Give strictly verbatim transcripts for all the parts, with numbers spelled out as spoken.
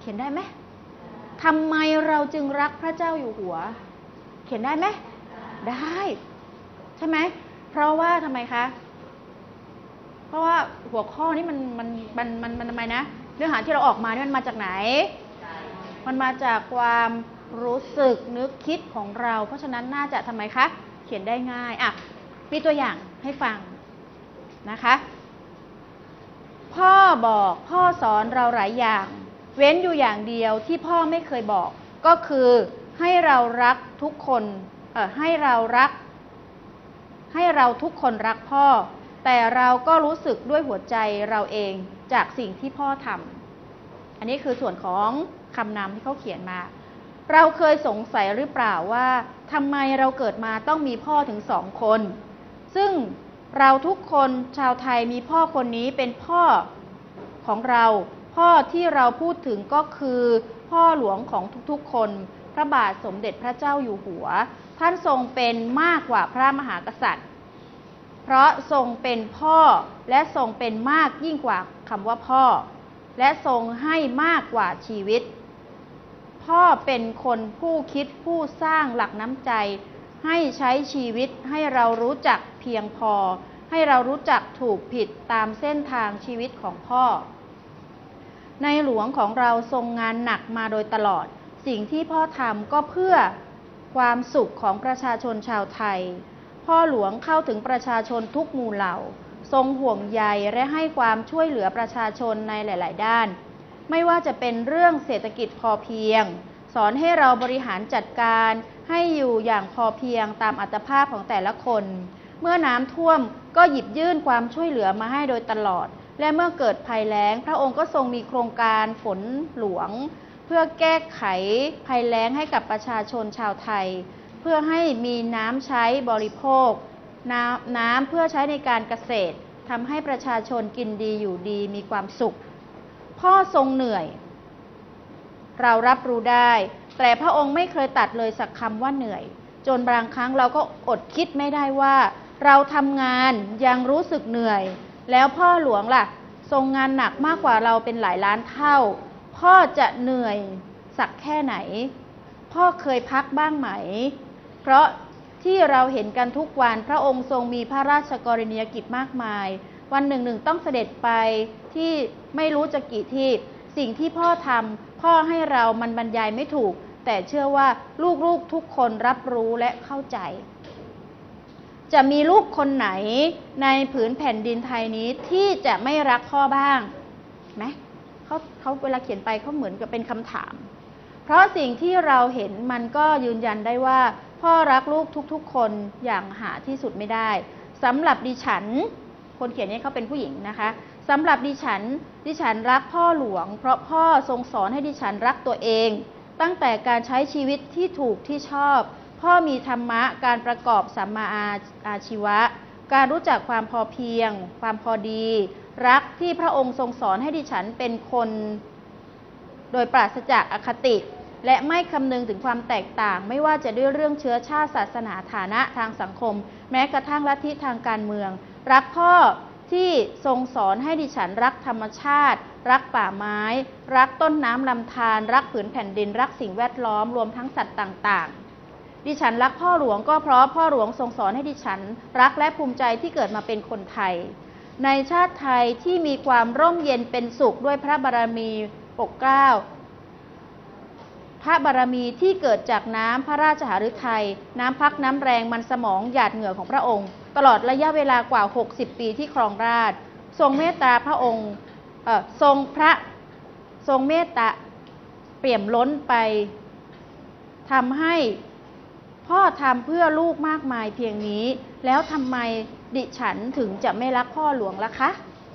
เขียนได้ไหมทำไมเราจึงรักพระเจ้าอยู่หัวเขียนได้ไหมได้ใช่ไหมเพราะว่าทำไมคะเพราะว่าหัวข้อนี้มันมันมันมันมันทำไมนะเนื้อหาที่เราออกมานี่มันมาจากไหนมันมาจากความรู้สึกนึกคิดของเราเพราะฉะนั้นน่าจะทำไมคะเขียนได้ง่ายอ่ะมีตัวอย่างให้ฟังนะคะพ่อบอกพ่อสอนเราหลายอย่างเว้นอยู่อย่างเดียวที่พ่อไม่เคยบอกก็คือให้เรารักทุกคนเอ่อให้เรารักให้เราทุกคนรักพ่อแต่เราก็รู้สึกด้วยหัวใจเราเองจากสิ่งที่พ่อทำอันนี้คือส่วนของคำนำที่เขาเขียนมาเราเคยสงสัยหรือเปล่าว่าทำไมเราเกิดมาต้องมีพ่อถึงสองคนซึ่งเราทุกคนชาวไทยมีพ่อคนนี้เป็นพ่อของเราพ่อที่เราพูดถึงก็คือพ่อหลวงของทุกๆคนพระบาทสมเด็จพระเจ้าอยู่หัวท่านทรงเป็นมากกว่าพระมหากษัตริย์เพราะทรงเป็นพ่อและทรงเป็นมากยิ่งกว่าคำว่าพ่อและทรงให้มากกว่าชีวิตพ่อเป็นคนผู้คิดผู้สร้างหลักน้ำใจให้ใช้ชีวิตให้เรารู้จักเพียงพอให้เรารู้จักถูกผิดตามเส้นทางชีวิตของพ่อในหลวงของเราทรงงานหนักมาโดยตลอดสิ่งที่พ่อทำก็เพื่อความสุขของประชาชนชาวไทยพ่อหลวงเข้าถึงประชาชนทุกหมู่เหล่าทรงห่วงใยและให้ความช่วยเหลือประชาชนในหลายๆด้านไม่ว่าจะเป็นเรื่องเศรษฐกิจพอเพียงสอนให้เราบริหารจัดการให้อยู่อย่างพอเพียงตามอัตภาพของแต่ละคนเมื่อน้ำท่วมก็หยิบยื่นความช่วยเหลือมาให้โดยตลอดและเมื่อเกิดภัยแล้งพระองค์ก็ทรงมีโครงการฝนหลวงเพื่อแก้ไขภัยแล้งให้กับประชาชนชาวไทยเพื่อให้มีน้ำใช้บริโภคน้ำน้ำเพื่อใช้ในการเกษตรทำให้ประชาชนกินดีอยู่ดีมีความสุขพ่อทรงเหนื่อยเรารับรู้ได้แต่พระองค์ไม่เคยตัดเลยสักคำว่าเหนื่อยจนบางครั้งเราก็อดคิดไม่ได้ว่าเราทำงานยังรู้สึกเหนื่อยแล้วพ่อหลวงล่ะทรงงานหนักมากกว่าเราเป็นหลายล้านเท่าพ่อจะเหนื่อยสักแค่ไหนพ่อเคยพักบ้างไหมเพราะที่เราเห็นกันทุกวันพระองค์ทรงมีพระราชกรณียกิจมากมายวันหนึ่งหนึ่งต้องเสด็จไปที่ไม่รู้จะกี่ที่สิ่งที่พ่อทำพ่อให้เรามันบรรยายไม่ถูกแต่เชื่อว่าลูกๆทุกคนรับรู้และเข้าใจจะมีลูกคนไหนในผืนแผ่นดินไทยนี้ที่จะไม่รักพ่อบ้างไหมเขาเขาเวลาเขียนไปเขาเหมือนกับเป็นคำถามเพราะสิ่งที่เราเห็นมันก็ยืนยันได้ว่าพ่อรักลูกทุกๆคนอย่างหาที่สุดไม่ได้สำหรับดิฉันคนเขียนนี้เขาเป็นผู้หญิงนะคะสำหรับดิฉันดิฉันรักพ่อหลวงเพราะพ่อทรงสอนให้ดิฉันรักตัวเองตั้งแต่การใช้ชีวิตที่ถูกที่ชอบพ่อมีธรรมะการประกอบสัมมาอาชีวะการรู้จักความพอเพียงความพอดีรักที่พระองค์ทรงสอนให้ดิฉันเป็นคนโดยปราศจากอคติและไม่คำนึงถึงความแตกต่างไม่ว่าจะด้วยเรื่องเชื้อชาติศาสนาฐานะทางสังคมแม้กระทั่งลัทธิทางการเมืองรักพ่อที่ทรงสอนให้ดิฉันรักธรรมชาติรักป่าไม้รักต้นน้ำลำธารรักผืนแผ่นดินรักสิ่งแวดล้อมรวมทั้งสัตว์ต่างๆดิฉันรักพ่อหลวงก็เพราะพ่อหลวงทรงสอนให้ดิฉันรักและภูมิใจที่เกิดมาเป็นคนไทยในชาติไทยที่มีความร่มเย็นเป็นสุขด้วยพระบารมีปกเกล้าพระบารมีที่เกิดจากน้ำพระราชหฤทัยน้ำพักน้ำแรงมันสมองหยาดเหงื่อของพระองค์ตลอดระยะเวลากว่าหกสิบปีที่ครองราชย์ทรงเมตตาพระองค์เอ่อทรงพระทรงเมตตาเปี่ยมล้นไปทำให้พ่อทำเพื่อลูกมากมายเพียงนี้แล้วทำไมดิฉันถึงจะไม่รักพ่อหลวงล่ะคะ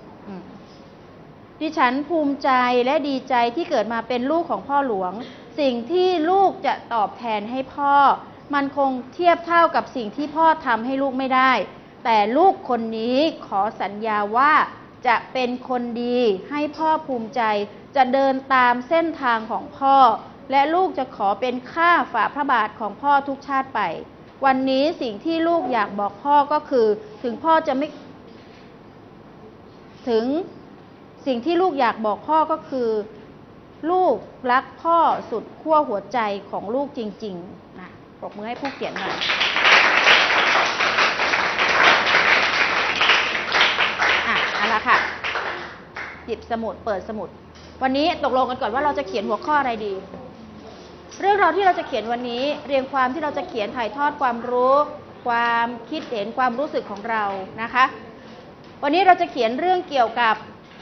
ดิฉันภูมิใจและดีใจที่เกิดมาเป็นลูกของพ่อหลวงสิ่งที่ลูกจะตอบแทนให้พ่อมันคงเทียบเท่ากับสิ่งที่พ่อทำให้ลูกไม่ได้แต่ลูกคนนี้ขอสัญญาว่าจะเป็นคนดีให้พ่อภูมิใจจะเดินตามเส้นทางของพ่อและลูกจะขอเป็นข้าฝ่าพระบาทของพ่อทุกชาติไปวันนี้สิ่งที่ลูกอยากบอกพ่อก็คือถึงพ่อจะไม่ถึงสิ่งที่ลูกอยากบอกพ่อก็คือลูกรักพ่อสุดขั้วหัวใจของลูกจริงๆนะปรบมือให้ผู้เขียนหน่อยอ่ะเอาละค่ะหยิบสมุดเปิดสมุดวันนี้ตกลงกันก่อนว่าเราจะเขียนหัวข้ออะไรดีเรื่องราวที่เราจะเขียนวันนี้เรียงความที่เราจะเขียนถ่ายทอดความรู้ความคิดเห็นความรู้สึกของเรานะคะวันนี้เราจะเขียนเรื่องเกี่ยวกับ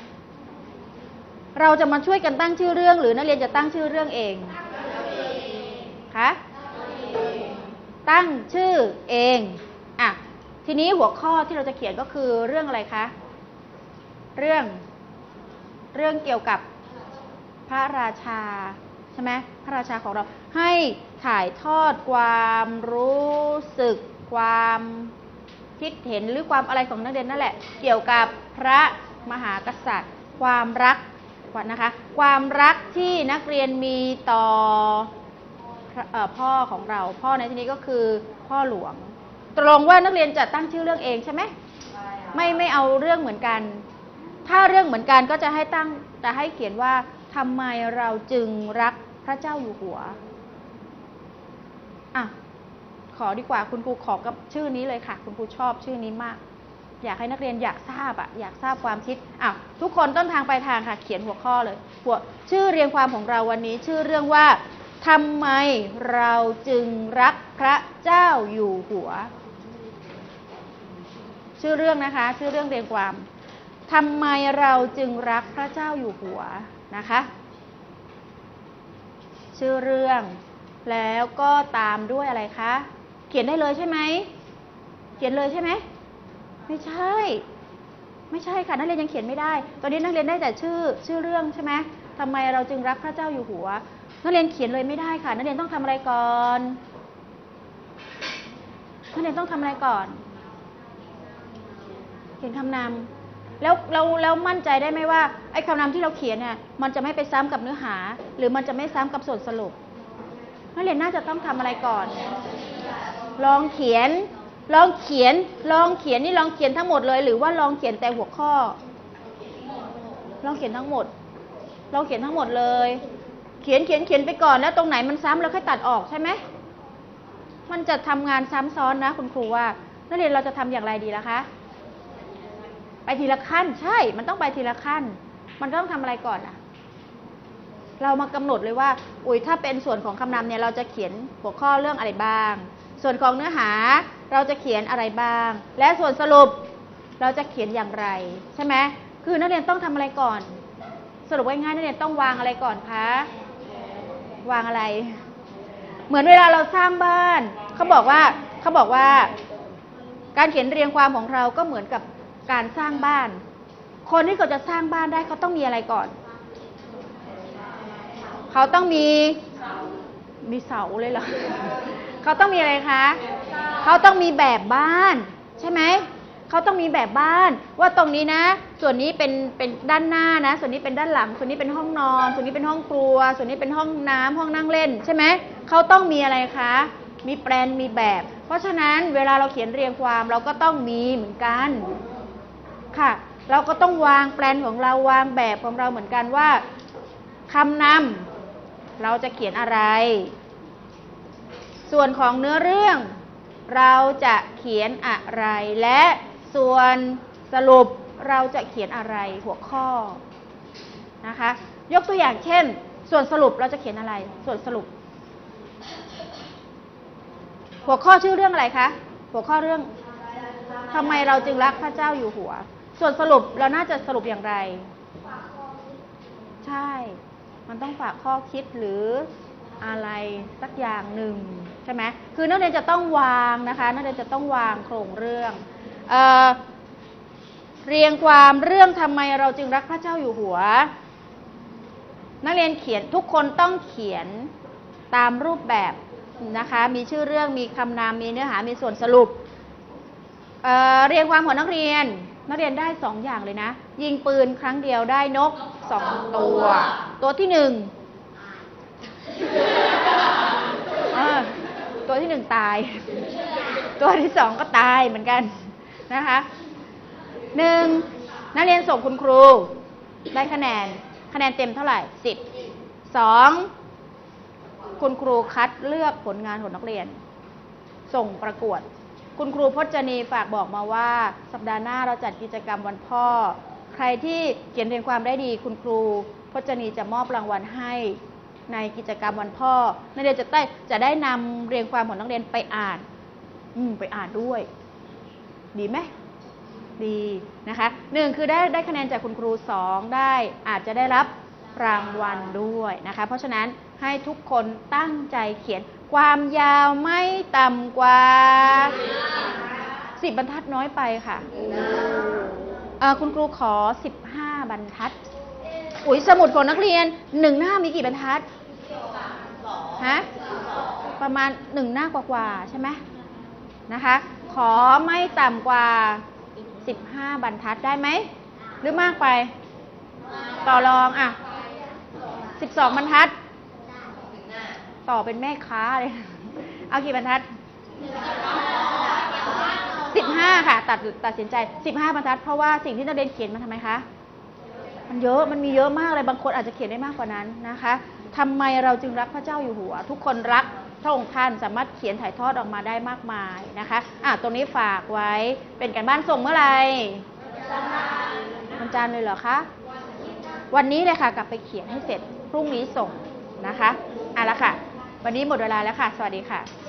เราจะมาช่วยกันตั้งชื่อเรื่องหรือนักเรียนจะตั้งชื่อเรื่องเองคะตั้งชื่อเองอ่ะทีนี้หัวข้อที่เราจะเขียนก็คือเรื่องอะไรคะเรื่องเรื่องเกี่ยวกับพระราชาใช่ไหมพระราชาของเราให้ถ่ายทอดความรู้สึกความคิดเห็นหรือความอะไรของนักเรียนนั่นแหละเกี่ยวกับพระมหากษัตริย์ความรักนะคะความรักที่นักเรียนมีต่อพ่อของเราพ่อในที่นี้ก็คือพ่อหลวงตรงว่านักเรียนจะตั้งชื่อเรื่องเองใช่ไหมไม่ไม่เอาเรื่องเหมือนกันถ้าเรื่องเหมือนกันก็จะให้ตั้งจะให้เขียนว่าทำไมเราจึงรักพระเจ้าอยู่หัวอ่ะขอดีกว่าคุณครูขอกับชื่อนี้เลยค่ะคุณครูชอบชื่อนี้มากอยากให้นักเรียนอยากทราบอะอยากทราบความคิดอ้าวทุกคนต้นทางปลายทางค่ะเขียนหัวข้อเลยหัวชื่อเรียงความของเราวันนี้ชื่อเรื่องว่าทำไมเราจึงรักพระเจ้าอยู่หัวชื่อเรื่องนะคะชื่อเรื่องเรียงความทำไมเราจึงรักพระเจ้าอยู่หัวนะคะชื่อเรื่องแล้วก็ตามด้วยอะไรคะเขียนได้เลยใช่ไหมเขียนเลยใช่ไหมไม่ใช่ไม่ใช่ค่ะนักเรียนยังเขียนไม่ได้ตอนนี้นักเรียนได้แต่ชื่อชื่อเรื่องใช่ไหมทำไมเราจึงรักพระเจ้าอยู่หัวนักเรียนเขียนเลยไม่ได้ค่ะนักเรียนต้องทำอะไรก่อนนักเรียนต้องทำอะไรก่อนเขียนคำนำแล้วเราแล้วมั่นใจได้ไหมว่าไอ้คำนำที่เราเขียนเนี่ยมันจะไม่ไปซ้ำกับเนื้อหาหรือมันจะไม่ซ้ำกับส่วนสรุปนักเรียนน่าจะต้องทำอะไรก่อนลองเขียนลองเขียนลองเขียนนี่ลองเขียนทั้งหมดเลยหรือว่าลองเขียนแต่หัวข้อลองเขียนทั้งหมดลองเขียนทั้งหมดเลยเขียนเขียนเขียนไปก่อนแล้วตรงไหนมันซ้ำเราค่อยตัดออกใช่ไหมมันจะทำงานซ้ำซ้อนนะคุณครูว่านักเรียนเราจะทำอย่างไรดีล่ะคะไปทีละขั้นใช่มันต้องไปทีละขั้นมันต้องทำอะไรก่อนอะเรามากำหนดเลยว่าอุ้ยถ้าเป็นส่วนของคำนำเนี่ยเราจะเขียนหัวข้อเรื่องอะไรบ้างส่วนของเนื้อหาเราจะเขียนอะไรบ้างและส่วนสรุปเราจะเขียนอย่างไรใช่ไหมคือนักเรียนต้องทำอะไรก่อนสรุปง่ายๆนักเรียนต้องวางอะไรก่อนคะวางอะไรเหมือนเวลาเราสร้างบ้านเขาบอกว่าเขาบอกว่าการเขียนเรียงความของเราก็เหมือนกับการสร้างบ้านคนที่เขาจะสร้างบ้านได้เขาต้องมีอะไรก่อนเขาต้องมีมีเสาเลยเหรอเขาต้องมีอะไรคะเขาต้องมีแบบบ้านใช่ไหมเขาต้องมีแบบบ้านว่าตรงนี้นะส่วนนี้เป็นเป็นด้านหน้านะส่วนนี้เป็นด้านหลังส่วนนี้เป็นห้องนอนส่วนนี้เป็นห้องครัวส่วนนี้เป็นห้องน้ำห้องนั่งเล่นใช่ไหมเขาต้องมีอะไรคะมีแปลนมีแบบเพราะฉะนั้นเวลาเราเขียนเรียงความเราก็ต้องมีเหมือนกันค่ะเราก็ต้องวางแปลนของเราวางแบบของเราเหมือนกันว่าคำนำเราจะเขียนอะไรส่วนของเนื้อเรื่องเราจะเขียนอะไรและส่วนสรุปเราจะเขียนอะไรหัวข้อนะคะยกตัวอย่างเช่นส่วนสรุปเราจะเขียนอะไรส่วนสรุปหัวข้อชื่อเรื่องอะไรคะหัวข้อเรื่องทำไมเราจึงรักพระเจ้าอยู่หัวส่วนสรุปเราน่าจะสรุปอย่างไรใช่มันต้องฝากข้อคิดหรืออะไรสักอย่างหนึ่งใช่ไหมคือนักเรียนจะต้องวางนะคะนักเรียนจะต้องวางโครงเรื่องเอ่อเรียงความเรื่องทำไมเราจึงรักพระเจ้าอยู่หัวนักเรียนเขียนทุกคนต้องเขียนตามรูปแบบนะคะมีชื่อเรื่องมีคำนามมีเนื้อหามีส่วนสรุป เอ่อเรียงความของนักเรียนนักเรียนได้สองอย่างเลยนะยิงปืนครั้งเดียวได้นกสองตัวตัวที่หนึ่งตัวที่หนึ่งตายตัวที่สองก็ตายเหมือนกันนะคะหนึ่งนักเรียนส่งคุณครูได้คะแนนคะแนนเต็มเท่าไหร่สิบสองคุณครูคัดเลือกผลงานของนักเรียนส่งประกวดคุณครูพจนีฝากบอกมาว่าสัปดาห์หน้าเราจัดกิจกรรมวันพ่อใครที่เขียนเรียงความได้ดีคุณครูพจนีจะมอบรางวัลให้ในกิจกรรมวันพ่อนักเรียนจะได้จะได้นำเรียงความของนักเรียนไปอ่านอืมไปอ่านด้วยดีไหมดีนะคะหนึ่งคือได้ได้คะแนนจากคุณครูสองได้อาจจะได้รับรางวัลด้วยนะคะเพราะฉะนั้นให้ทุกคนตั้งใจเขียนความยาวไม่ต่ำกว่าสิบบรรทัดน้อยไปค่ะคุณครูขอสิบห้าบรรทัดอุ๊ยสมุดของนักเรียนหนึ่งหน้ามีกี่บรรทัดฮะประมาณหนึ่งหน้ากว่าๆใช่ไหมนะคะขอไม่ต่ำกว่าสิบห้าบรรทัดได้ไหมหรือมากไปต่อรองอ่ะสิบสองบรรทัดต่อเป็นแม่ค้าเลยเอากี่บรรทัดสิบห้าค่ะตัดตัดสินใจสิบห้าบรรทัดเพราะว่าสิ่งที่นักเรียนเขียนมันทำไมคะมันเยอะมันมีเยอะมากเลยบางคนอาจจะเขียนได้มากกว่านั้นนะคะทำไมเราจึงรักพระเจ้าอยู่หัวทุกคนรักพระองค์ท่านสามารถเขียนถ่ายทอดออกมาได้มากมายนะคะอ่ะตรงนี้ฝากไว้เป็นการบ้านส่งเมื่อไหร่วันจันทร์เลยเหรอคะวันนี้เลยค่ะกลับไปเขียนให้เสร็จพรุ่งนี้ส่งนะคะอ่ะแล้วค่ะวันนี้หมดเวลาแล้วค่ะสวัสดีค่ะ